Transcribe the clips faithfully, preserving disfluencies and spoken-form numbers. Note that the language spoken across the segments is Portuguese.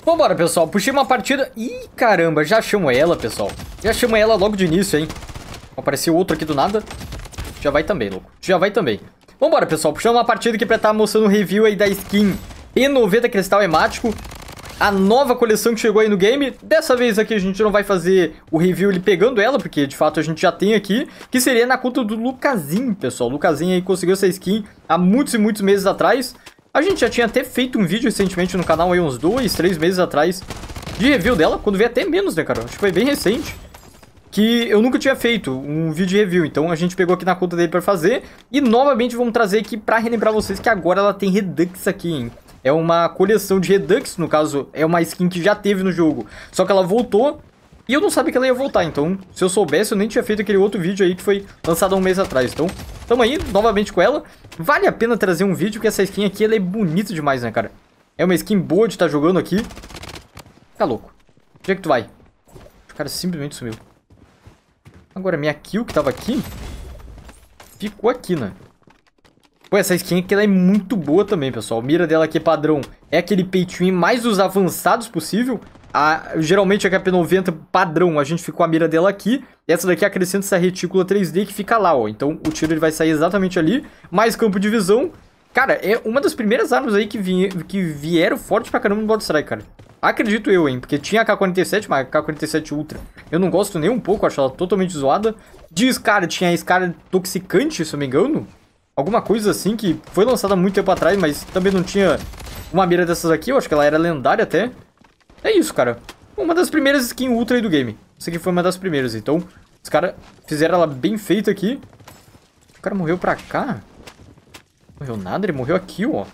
Vambora, pessoal. Puxei uma partida. Ih, caramba. Já chamo ela, pessoal. Já chamo ela logo de início, hein. Apareceu outro aqui do nada. Já vai também, louco. Já vai também. Vambora, pessoal. Puxando uma partida aqui pra estar mostrando um review aí da skin P noventa Cristal Hemático. A nova coleção que chegou aí no game. Dessa vez aqui a gente não vai fazer o review ele pegando ela, porque de fato a gente já tem aqui. Que seria na conta do Lucasinho, pessoal. O Lucasinho aí conseguiu essa skin há muitos e muitos meses atrás. A gente já tinha até feito um vídeo recentemente no canal aí, uns dois, três meses atrás, de review dela. Quando veio até menos, né, cara? Acho que foi bem recente. Que eu nunca tinha feito um vídeo de review. Então a gente pegou aqui na conta dele pra fazer. E novamente vamos trazer aqui pra relembrar vocês que agora ela tem Redux aqui, hein? É uma coleção de Redux, no caso, é uma skin que já teve no jogo. Só que ela voltou e eu não sabia que ela ia voltar. Então, se eu soubesse, eu nem tinha feito aquele outro vídeo aí que foi lançado há um mês atrás. Então, tamo aí, novamente com ela. Vale a pena trazer um vídeo, porque essa skin aqui, ela é bonita demais, né, cara? É uma skin boa de estar jogando aqui. Tá louco. Onde é que tu vai? O cara simplesmente sumiu. Agora, minha kill que tava aqui ficou aqui, né? Pô, essa skin aqui ela é muito boa também, pessoal. A mira dela aqui padrão é aquele pay to win mais dos avançados possível. A, geralmente aqui a P noventa padrão, a gente ficou a mira dela aqui. Essa daqui acrescenta essa retícula três D que fica lá, ó. Então o tiro ele vai sair exatamente ali. Mais campo de visão. Cara, é uma das primeiras armas aí que, vi, que vieram forte pra caramba no Blood Strike, cara. Acredito eu, hein. Porque tinha a K quarenta e sete, mas a K quarenta e sete Ultra eu não gosto nem um pouco, acho ela totalmente zoada. De Scar, tinha a Scar Toxicante, se eu não me engano. Alguma coisa assim que foi lançada há muito tempo atrás, mas também não tinha uma mira dessas aqui. Eu acho que ela era lendária até. É isso, cara. Uma das primeiras skins ultra aí do game. Essa aqui foi uma das primeiras. Então, os caras fizeram ela bem feita aqui. O cara morreu pra cá? Morreu nada, ele morreu aqui, ó.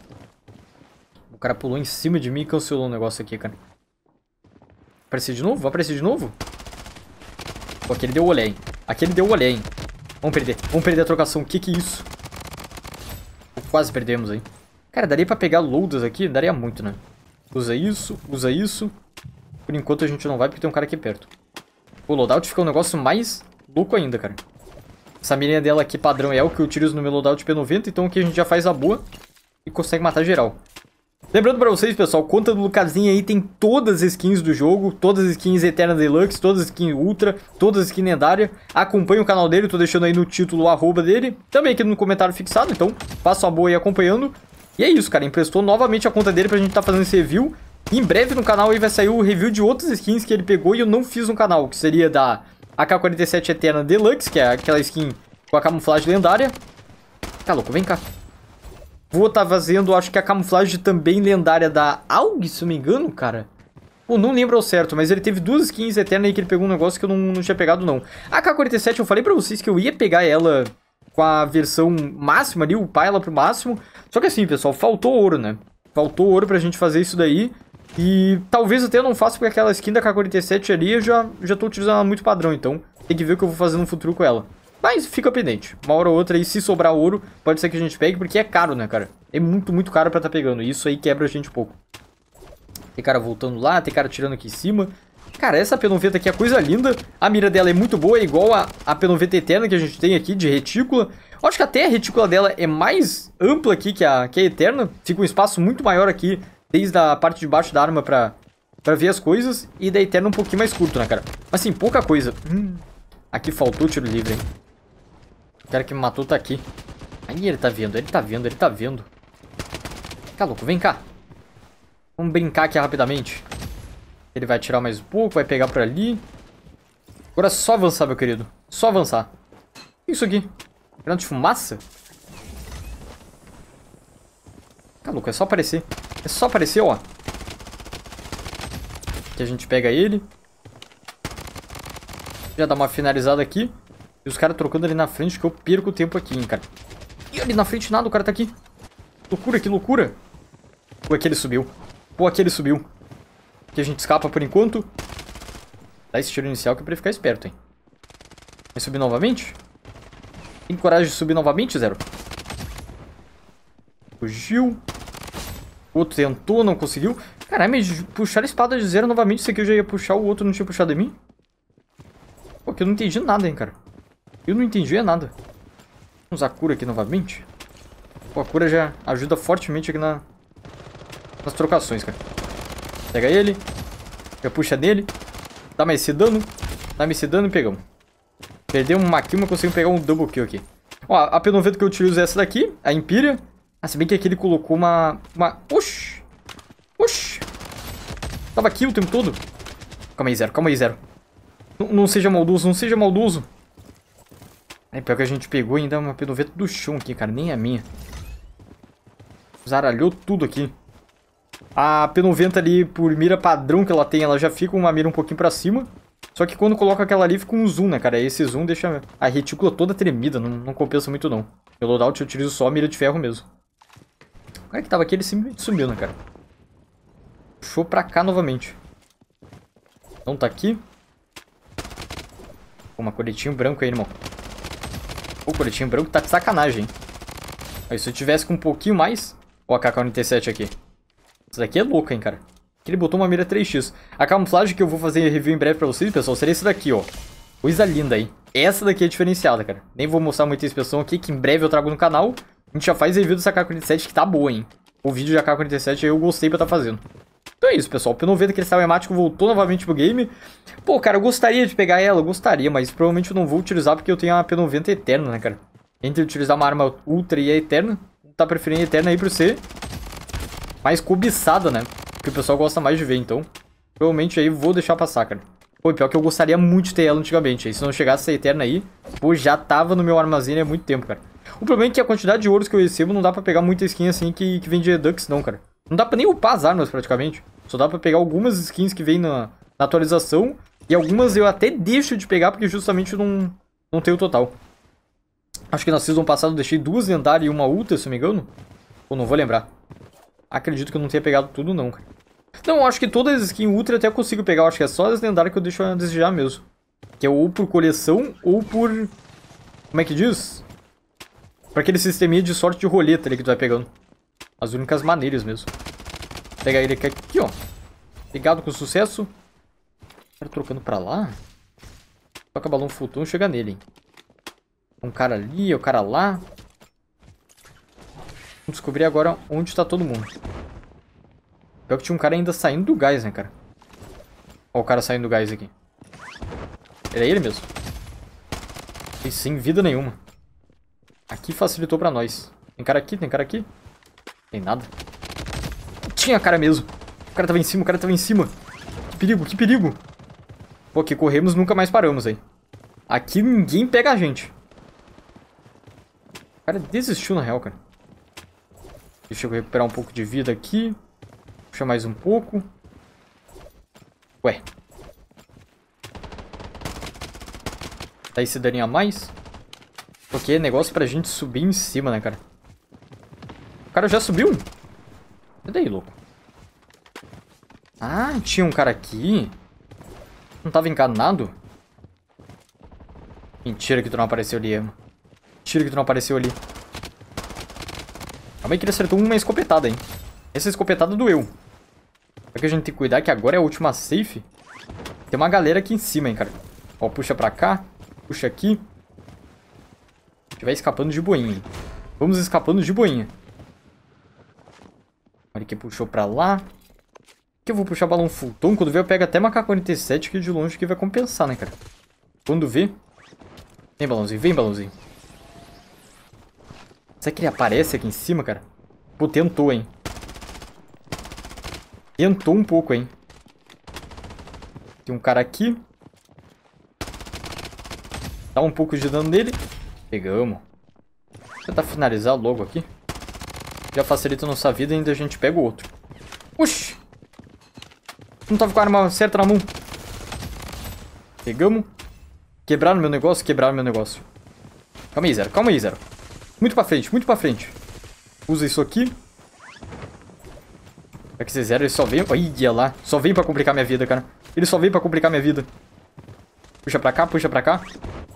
O cara pulou em cima de mim e cancelou o negócio aqui, cara. Aparecer de novo? Vai aparecer de novo? Pô, aquele deu olé, hein. Aquele deu olé, hein. Vamos perder. Vamos perder a trocação. O que que é isso? Quase perdemos aí. Cara, daria pra pegar loadas aqui? Daria muito, né? Usa isso, usa isso. Por enquanto a gente não vai porque tem um cara aqui perto. O loadout fica um negócio mais louco ainda, cara. Essa mirinha dela aqui padrão é o que eu utilizo no meu loadout P noventa. Então aqui a gente já faz a boa e consegue matar geral. Lembrando pra vocês, pessoal, conta do Lucasinho aí tem todas as skins do jogo, todas as skins Eterna Deluxe, todas as skins Ultra, todas as skins lendárias. Acompanhe o canal dele, tô deixando aí no título o arroba dele, também aqui no comentário fixado, então faça a boa aí acompanhando. E é isso, cara, emprestou novamente a conta dele pra gente tá fazendo esse review. E em breve no canal aí vai sair o review de outras skins que ele pegou e eu não fiz no canal, que seria da A K quarenta e sete Eterna Deluxe, que é aquela skin com a camuflagem lendária. Tá louco, vem cá. Vou estar tá fazendo, acho que a camuflagem também lendária da A U G, se não me engano, cara. Pô, não lembro ao certo, mas ele teve duas skins eternas aí que ele pegou um negócio que eu não, não tinha pegado, não. A K quarenta e sete, eu falei pra vocês que eu ia pegar ela com a versão máxima ali, upar ela pro máximo. Só que assim, pessoal, faltou ouro, né? Faltou ouro pra gente fazer isso daí. E talvez até eu não faça, porque aquela skin da K quarenta e sete ali eu já, já tô utilizando ela muito padrão, então tem que ver o que eu vou fazer no futuro com ela. Mas fica pendente. Uma hora ou outra aí, se sobrar ouro, pode ser que a gente pegue, porque é caro, né, cara? É muito, muito caro pra tá pegando. E isso aí quebra a gente um pouco. Tem cara voltando lá, tem cara tirando aqui em cima. Cara, essa P noventa aqui é coisa linda. A mira dela é muito boa, é igual a, a P noventa Eterna que a gente tem aqui, de retícula. Eu acho que até a retícula dela é mais ampla aqui que a, que a Eterna. Fica um espaço muito maior aqui, desde a parte de baixo da arma pra, pra ver as coisas. E da Eterna um pouquinho mais curto, né, cara? Mas assim, pouca coisa. Hum, aqui faltou tiro livre, hein? O cara que me matou tá aqui. Aí ele tá vendo, ele tá vendo, ele tá vendo. Tá louco, vem cá. Vamos brincar aqui rapidamente. Ele vai atirar mais um pouco, vai pegar por ali. Agora é só avançar, meu querido. Só avançar. Isso aqui. Granada de fumaça? Tá louco, é só aparecer. É só aparecer, ó. Aqui a gente pega ele. Já dá uma finalizada aqui. E os caras trocando ali na frente, que eu perco o tempo aqui, hein, cara. E ali na frente nada, o cara tá aqui. Loucura, que loucura. Pô, aquele subiu. Pô, aquele subiu. Aqui a gente escapa por enquanto. Dá esse tiro inicial que é pra ele ficar esperto, hein. Vai subir novamente? Tem coragem de subir novamente, Zero? Fugiu. O outro tentou, não conseguiu. Caralho, mas puxar a espada de Zero novamente, isso aqui eu já ia puxar, o outro não tinha puxado em mim? Pô, aqui eu não entendi nada, hein, cara. Eu não entendi nada. Vamos usar a cura aqui novamente. Pô, a cura já ajuda fortemente aqui na... nas trocações, cara. Pega ele. Já puxa nele. Dá mais esse dano. Dá mais esse dano e pegamos. Perdemos uma kill, mas conseguimos pegar um double kill aqui. Ó, a P noventa que eu utilizo é essa daqui. A Empyrea. Ah, se bem que aqui ele colocou uma... Uma... Oxi. Oxi. Tava aqui o tempo todo. Calma aí, Zero. Calma aí, Zero. Não, não seja maldoso. Não seja maldoso. É, pior que a gente pegou ainda uma P noventa do chão aqui, cara. Nem a minha. Zaralhou tudo aqui. A P noventa ali, por mira padrão que ela tem, ela já fica uma mira um pouquinho pra cima. Só que quando coloca aquela ali, fica um zoom, né, cara? Esse zoom deixa a retícula toda tremida. Não, não compensa muito, não. Pelo loadout eu utilizo só a mira de ferro mesmo. O cara que tava aqui, ele simplesmente sumiu, né, cara? Puxou pra cá novamente. Então tá aqui. Pô, uma coletinho branco aí, irmão. Pô, o coletinho branco tá de sacanagem, hein? Aí, se eu tivesse com um pouquinho mais... Ó, a K quarenta e sete aqui. Essa daqui é louca, hein, cara. Aqui ele botou uma mira três x. A camuflagem que eu vou fazer review em breve pra vocês, pessoal, seria esse daqui, ó. Coisa linda aí. Essa daqui é diferenciada, cara. Nem vou mostrar muita inspeção aqui, que em breve eu trago no canal. A gente já faz review dessa K quarenta e sete que tá boa, hein. O vídeo da K quarenta e sete aí eu gostei pra tá fazendo. Então é isso, pessoal. O P noventa cristal hemático voltou novamente pro game. Pô, cara, eu gostaria de pegar ela, eu gostaria, mas provavelmente eu não vou utilizar porque eu tenho a P noventa eterna, né, cara. Entre utilizar uma arma ultra e a eterna, tá preferindo a eterna aí por ser mais cobiçada, né? Que o pessoal gosta mais de ver, então provavelmente aí vou deixar passar, cara. Pô, pior que eu gostaria muito de ter ela antigamente. Aí se não chegasse essa eterna aí, pô, já tava no meu armazém há muito tempo, cara. O problema é que a quantidade de ouros que eu recebo não dá pra pegar muita skin assim que, que vem de Redux, não, cara. Não dá pra nem upar as armas, praticamente. Só dá pra pegar algumas skins que vem na, na atualização. E algumas eu até deixo de pegar porque justamente não, não tenho o total. Acho que na season passada eu deixei duas lendárias e uma ultra, se não me engano. Ou não vou lembrar. Acredito que eu não tenha pegado tudo, não, cara. Não, acho que todas as skins ultra até eu consigo pegar. Eu acho que é só as lendárias que eu deixo a desejar mesmo. Que é ou por coleção, ou por... Como é que diz? Pra aquele sisteminha de sorte de roleta ali que tu vai pegando. As únicas maneiras mesmo. Pegar ele aqui, ó. Pegado com sucesso. O cara trocando pra lá. Toca balão futon e chega nele, hein. Um cara ali, o cara lá. Vamos descobrir agora onde tá todo mundo. Pior que tinha um cara ainda saindo do gás, né, cara? Ó o cara saindo do gás aqui. Era ele mesmo. E sem vida nenhuma. Aqui facilitou pra nós. Tem cara aqui, tem cara aqui. Tem nada. Tinha cara mesmo. O cara tava em cima, o cara tava em cima. Que perigo, que perigo. Pô, aqui corremos, nunca mais paramos aí. Aqui ninguém pega a gente. O cara desistiu na real, cara. Deixa eu recuperar um pouco de vida aqui. Puxa mais um pouco. Ué. Dá esse daninho a mais. Porque é negócio pra gente subir em cima, né, cara? O cara já subiu? Cadê aí, louco? Ah, tinha um cara aqui. Não tava encanado? Mentira que tu não apareceu ali, Emma. Mentira que tu não apareceu ali. Calma aí que ele acertou uma escopetada, hein. Essa escopetada doeu. Só que a gente tem que cuidar que agora é a última safe. Tem uma galera aqui em cima, hein, cara. Ó, puxa pra cá. Puxa aqui. A gente vai escapando de boinha, hein. Vamos escapando de boinha. Olha que puxou pra lá. Aqui eu vou puxar balão futon. Quando vê eu pego até uma K quarenta e sete que de longe que vai compensar, né, cara. Quando vê... Vem, balãozinho. Vem, balãozinho. Será que ele aparece aqui em cima, cara? Pô, tentou, hein. Tentou um pouco, hein. Tem um cara aqui. Dá um pouco de dano nele. Pegamos. Vou tentar finalizar logo aqui. Já facilita a nossa vida e ainda a gente pega o outro. Oxi. Não tava com a arma certa na mão. Pegamos. Quebraram meu negócio? Quebraram meu negócio. Calma aí, Zero. Calma aí, Zero. Muito pra frente, muito pra frente. Usa isso aqui. É que esse Zero, ele só vem... Olha lá. Só vem pra complicar minha vida, cara. Ele só vem pra complicar minha vida. Puxa pra cá, puxa pra cá.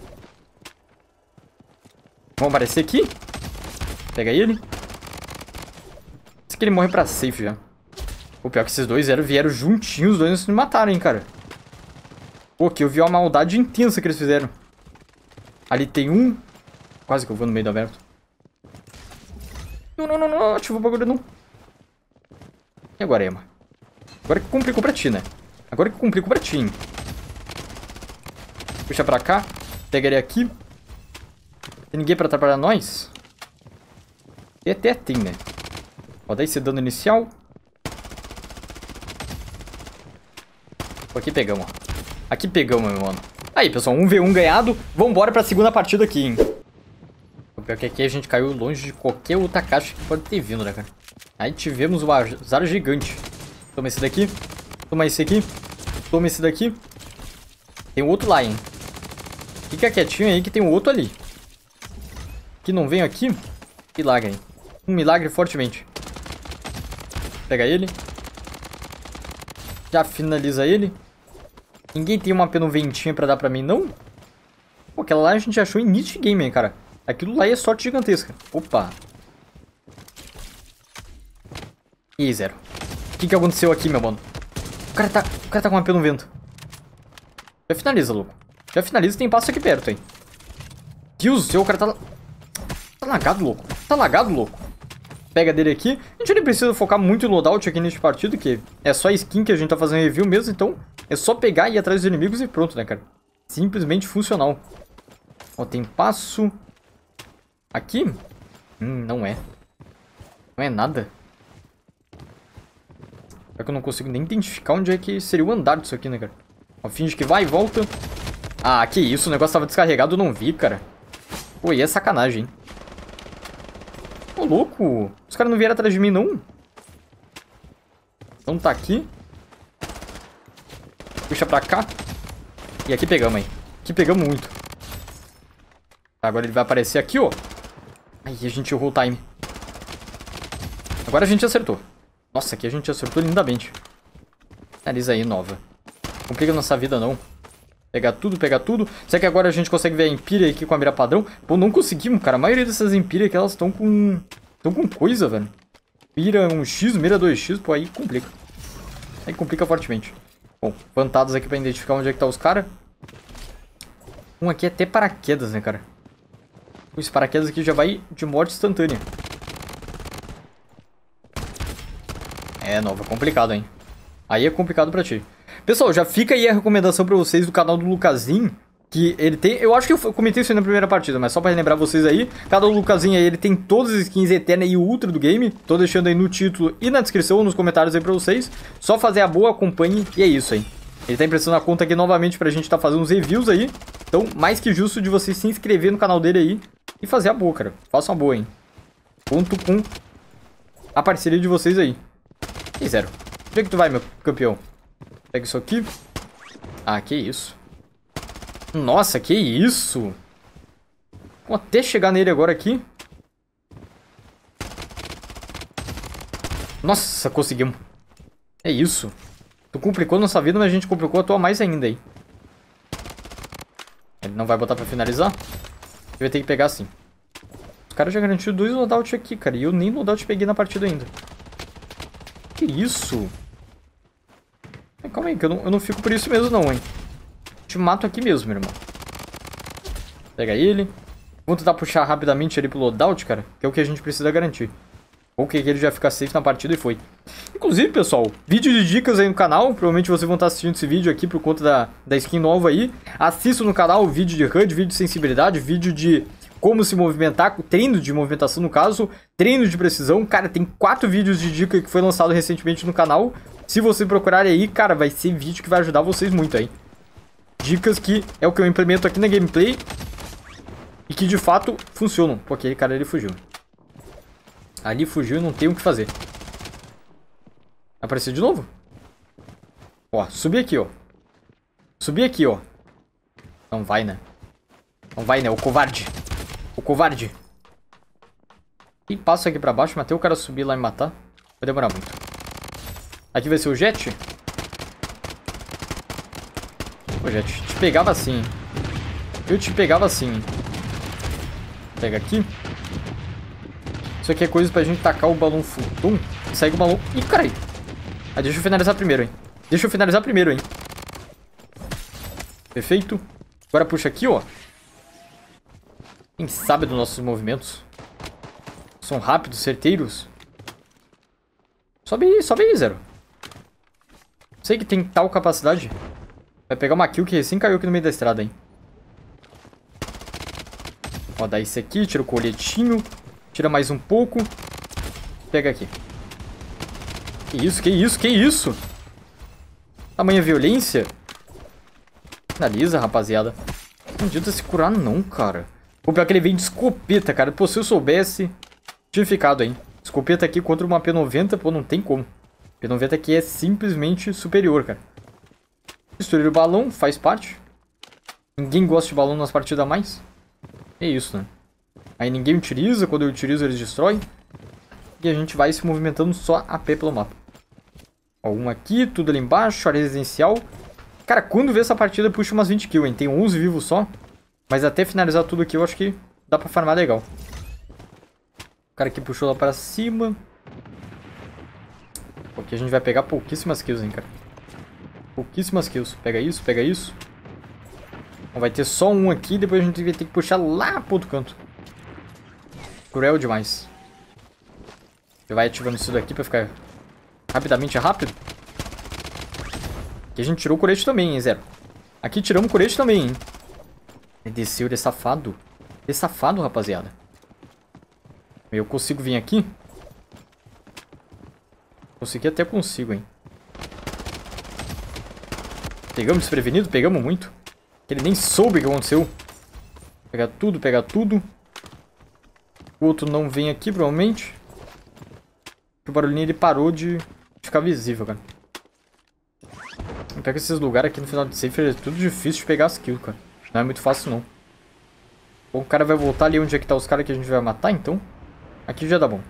Vamos aparecer aqui. Pega ele. Esse aqui ele morre pra safe já. O pior é que esses dois Zero vieram juntinhos. Os dois não se mataram, hein, cara. Pô, aqui eu vi uma maldade intensa que eles fizeram. Ali tem um. Quase que eu vou no meio do aberto. Não, não, não, não. Ativou o bagulho, não. E agora, Emma? Agora que complicou pra ti, né? Agora que complicou pra ti, hein? Puxa pra cá. Pega ele aqui. Tem ninguém pra atrapalhar nós? E até tem, né? Ó, dá esse dano inicial. Aqui pegamos, ó. Aqui pegamos, meu mano. Aí, pessoal, um contra um ganhado. Vambora pra segunda partida aqui, hein? O pior que aqui a gente caiu longe de qualquer outra caixa que pode ter vindo, né, cara? Aí tivemos o azar gigante. Toma esse daqui. Toma esse aqui. Toma esse daqui. Tem um outro lá, hein? Fica quietinho aí que tem um outro ali. Que não vem aqui. Milagre, hein? Um milagre fortemente. Pega ele. Já finaliza ele. Ninguém tem uma pena ventinha pra dar pra mim, não? Pô, aquela lá a gente achou início de game, hein, cara. Aquilo lá é sorte gigantesca. Opa. E zero. O que que aconteceu aqui, meu mano? O cara tá, o cara tá com uma pena no vento. Já finaliza, louco. Já finaliza, tem passo aqui perto, hein. Deus do céu, o cara tá... Tá lagado, louco. Tá lagado, louco. Pega dele aqui. A gente nem precisa focar muito no loadout aqui neste partido, que é só skin que a gente tá fazendo review mesmo, então é só pegar e ir atrás dos inimigos e pronto, né, cara? Simplesmente funcional. Ó, tem passo... Aqui? Hum, não é. Não é nada. É que eu não consigo nem identificar onde é que seria o andar disso aqui, né, cara? Ó, finge que vai e volta. Ah, que isso, o negócio tava descarregado, eu não vi, cara. Pô, e é sacanagem, hein? Ô, louco. Os caras não vieram atrás de mim, não? Então tá aqui. Puxa pra cá. E aqui pegamos, hein? Aqui pegamos muito. Tá, agora ele vai aparecer aqui, ó. Aí a gente errou o time. Agora a gente acertou. Nossa, aqui a gente acertou lindamente. Finaliza aí, nova. Complica nossa vida, não. Pegar tudo, pegar tudo. Será que agora a gente consegue ver a Empyrea aqui com a mira padrão? Pô, não conseguimos, cara. A maioria dessas Empyrea aqui, elas estão com... Estão com coisa, velho. Mira um X, mira dois X, pô, aí complica. Aí complica fortemente. Bom, vantados aqui pra identificar onde é que tá os caras. Um aqui é até paraquedas, né, cara? Esse paraquedas aqui já vai de morte instantânea. É, nova, complicado, hein? Aí é complicado pra ti. Pessoal, já fica aí a recomendação pra vocês do canal do Lucasinho, que ele tem... Eu acho que eu comentei isso aí na primeira partida, mas só pra relembrar vocês aí, o canal do Lucasinho aí, ele tem todas as skins Eterna e Ultra do game. Tô deixando aí no título e na descrição, nos comentários aí pra vocês. Só fazer a boa, acompanhe e é isso aí. Ele tá emprestando a conta aqui novamente pra gente tá fazendo uns reviews aí. Então, mais que justo de vocês se inscrever no canal dele aí e fazer a boa, cara. Façam a boa, hein. Conto com a parceria de vocês aí. E zero. Onde é que tu vai, meu campeão? Pega isso aqui. Ah, que isso. Nossa, que isso. Vou até chegar nele agora aqui. Nossa, conseguimos. É isso. Tu complicou nossa vida, mas a gente complicou a tua mais ainda aí. Ele não vai botar pra finalizar? Ele vai ter que pegar assim. Os caras já garantiram dois loadout aqui, cara. E eu nem loadout peguei na partida ainda. Que isso? Calma aí, que eu não, eu não fico por isso mesmo não, hein. Te mato aqui mesmo, meu irmão. Pega ele. Vamos tentar puxar rapidamente ali pro loadout, cara. Que é o que a gente precisa garantir. Ou que ele já fica safe na partida e foi. Inclusive, pessoal, vídeo de dicas aí no canal. Provavelmente vocês vão estar assistindo esse vídeo aqui por conta da, da skin nova aí. Assistam no canal vídeo de H U D, vídeo de sensibilidade, vídeo de como se movimentar, treino de movimentação no caso, treino de precisão. Cara, tem quatro vídeos de dica que foi lançado recentemente no canal. Se vocês procurarem aí, cara, vai ser vídeo que vai ajudar vocês muito aí. Dicas que é o que eu implemento aqui na gameplay e que de fato funcionam. Pô, aquele cara ali fugiu. Ali fugiu e não tem o que fazer. Apareceu de novo? Ó, subi aqui, ó. Subi aqui, ó. Não vai, né? Não vai, né? O covarde. O covarde. E passa aqui pra baixo, mas até o cara subir lá e matar vai demorar muito. Aqui vai ser o Jet. Ô, Jet, te pegava assim. Eu te pegava assim. Pega aqui. Isso aqui é coisa pra gente tacar o balão futum. E sair com o balão... Ih, carai. Ah, deixa eu finalizar primeiro, hein. Deixa eu finalizar primeiro, hein. Perfeito. Agora puxa aqui, ó. Quem sabe dos nossos movimentos. São rápidos, certeiros. Sobe aí, sobe aí, Zero. Sei que tem tal capacidade. Vai pegar uma kill que recém caiu aqui no meio da estrada, hein. Ó, dá esse aqui, tira o coletinho. Tira mais um pouco. Pega aqui. Que isso, que isso, que isso? Tamanha violência. Finaliza, rapaziada. Não adianta se curar não, cara. O pior é que ele vem de escopeta, cara. Pô, se eu soubesse, tinha ficado, hein. Escopeta aqui contra uma P noventa, pô, não tem como. P noventa aqui é simplesmente superior, cara. Destruir o balão, faz parte. Ninguém gosta de balão nas partidas a mais. É isso, né? Aí ninguém utiliza, quando eu utilizo eles destroem. E a gente vai se movimentando só a pé pelo mapa. Ó, um aqui, tudo ali embaixo, área residencial. Cara, quando vê essa partida, puxa umas vinte kills, hein? Tem onze vivos só. Mas até finalizar tudo aqui, eu acho que dá pra farmar legal. O cara aqui puxou lá pra cima. Aqui a gente vai pegar pouquíssimas kills, hein, cara. Pouquíssimas kills. Pega isso, pega isso. Então vai ter só um aqui, depois a gente vai ter que puxar lá pro outro canto. Cruel demais. Você vai ativando isso daqui pra ficar rapidamente rápido. Aqui a gente tirou o colete também, hein, Zero. Aqui tiramos o colete também, hein. Ele desceu, ele é safado. Ele é safado, rapaziada. Eu consigo vir aqui? Consegui até consigo, hein. Pegamos desprevenido? Pegamos muito. Ele nem soube o que aconteceu. Pegar tudo, pegar tudo. O outro não vem aqui, provavelmente. O barulhinho ele parou de ficar visível, cara. Pega esses lugares aqui no final de safe, é tudo difícil de pegar as kills, cara. Não é muito fácil, não. Bom, o cara vai voltar ali onde é que tá os caras que a gente vai matar, então. Aqui já dá bom.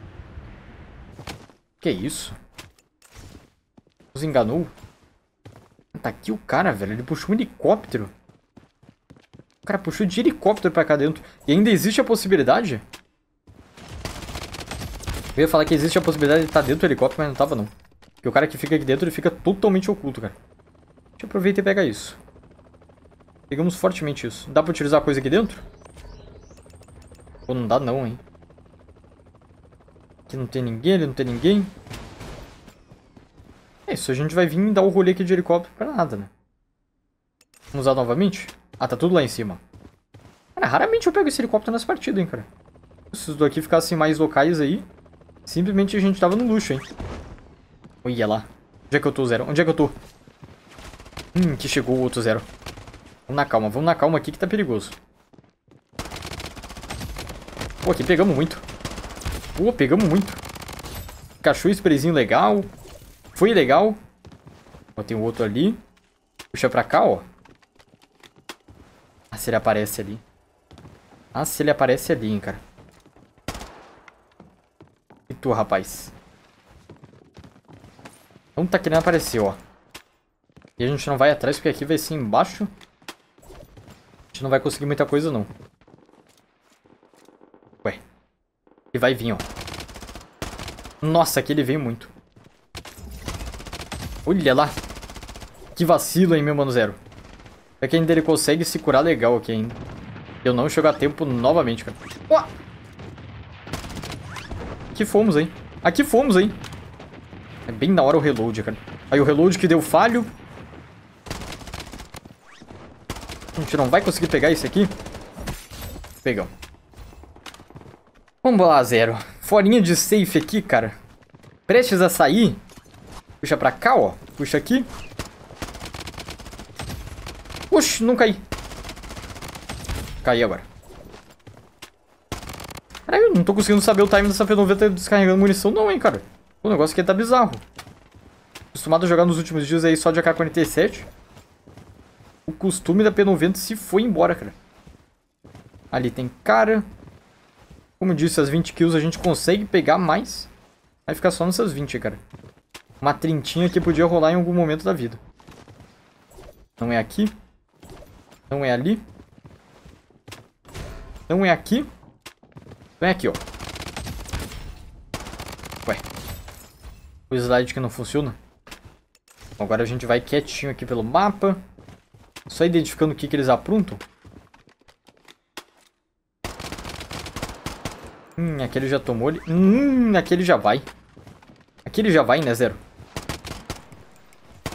Que isso? Nos enganou? Tá aqui o cara, velho. Ele puxou um helicóptero. O cara puxou de helicóptero pra cá dentro. E ainda existe a possibilidade? Eu ia falar que existe a possibilidade de estar dentro do helicóptero, mas não tava, não. Porque o cara que fica aqui dentro, ele fica totalmente oculto, cara. Deixa eu aproveitar e pegar isso. Pegamos fortemente isso. Dá pra utilizar a coisa aqui dentro? Pô, não dá não, hein. Aqui não tem ninguém, ali não tem ninguém. É isso, a gente vai vir e dar o rolê aqui de helicóptero pra nada, né? Vamos usar novamente? Ah, tá tudo lá em cima. Cara, raramente eu pego esse helicóptero nessa partida, hein, cara. Se os daqui ficassem mais locais aí, simplesmente a gente tava no luxo, hein. Olha lá. Onde é que eu tô, Zero? Onde é que eu tô? Hum, aqui chegou o outro Zero. Vamos na calma, vamos na calma aqui que tá perigoso. Pô, aqui pegamos muito. Pô, pegamos muito. Cachorro sprayzinho legal. Foi legal. Ó, tem o outro ali. Puxa pra cá, ó. Ah, se ele aparece ali. Ah, se ele aparece ali, hein, cara. E tu, rapaz? Não tá querendo aparecer, ó. E a gente não vai atrás, porque aqui vai ser embaixo. A gente não vai conseguir muita coisa, não. Ué. E vai vir, ó. Nossa, aqui ele veio muito. Olha lá. Que vacilo, hein, meu mano Zero. É que ainda ele consegue se curar legal aqui ainda. Eu não chego a tempo novamente, cara. Ué. Aqui fomos, hein. Aqui fomos, hein. É bem na hora o reload, cara. Aí o reload que deu falho. A gente não vai conseguir pegar esse aqui. Pegamos. Vamos lá, Zero. Forinha de safe aqui, cara. Prestes a sair. Puxa pra cá, ó. Puxa aqui. Oxi, não caí. Caí agora. Caralho, eu não tô conseguindo saber o time dessa P noventa descarregando munição não, hein, cara. O negócio aqui tá bizarro. Acostumado a jogar nos últimos dias aí só de A K quarenta e sete. O costume da P noventa se foi embora, cara. Ali tem cara. Como eu disse, as vinte kills a gente consegue pegar mais. Vai ficar só nessas vinte, cara. Uma trintinha que podia rolar em algum momento da vida. Não é aqui. Não é ali. Não é aqui. Não é aqui, ó. Ué. O slide que não funciona. Agora a gente vai quietinho aqui pelo mapa. Só identificando o que, que eles aprontam. Hum, aquele já tomou ele. Hum, aquele já vai. Aquele já vai, né, Zero?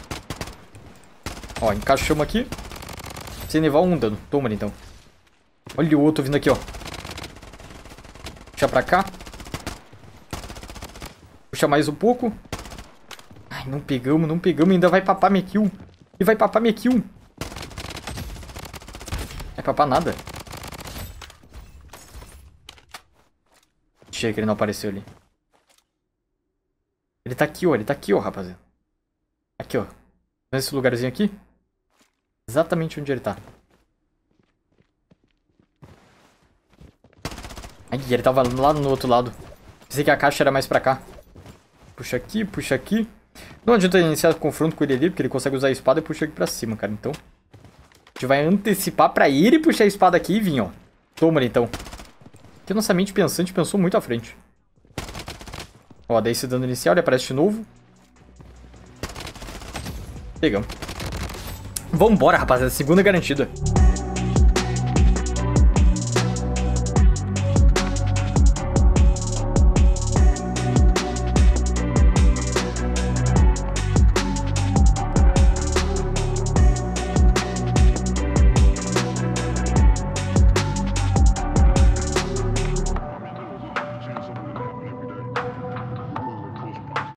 Ó, encaixamos aqui. Sem levar um dano. Toma ali, então. Olha o outro vindo aqui, ó. Puxa pra cá. Puxa mais um pouco. Ai, não pegamos, não pegamos. Ainda vai papar minha kill. E vai papar minha kill. Vai papar nada. Chega que ele não apareceu ali. Ele tá aqui, ó. Ele tá aqui, ó, rapaziada. Aqui, ó. Nesse lugarzinho aqui. Exatamente onde ele tá. Ai, ele tava lá no outro lado. Pensei que a caixa era mais pra cá. Puxa aqui, puxa aqui. Não adianta iniciar o confronto com ele ali, porque ele consegue usar a espada e puxa aqui pra cima, cara. Então, a gente vai antecipar pra ele puxar a espada aqui e vir, ó. Toma ali, então. Porque nossa mente pensante pensou muito à frente. Ó, daí esse dano inicial, ele aparece de novo. Pegamos. Vambora, rapaziada. Segunda garantida.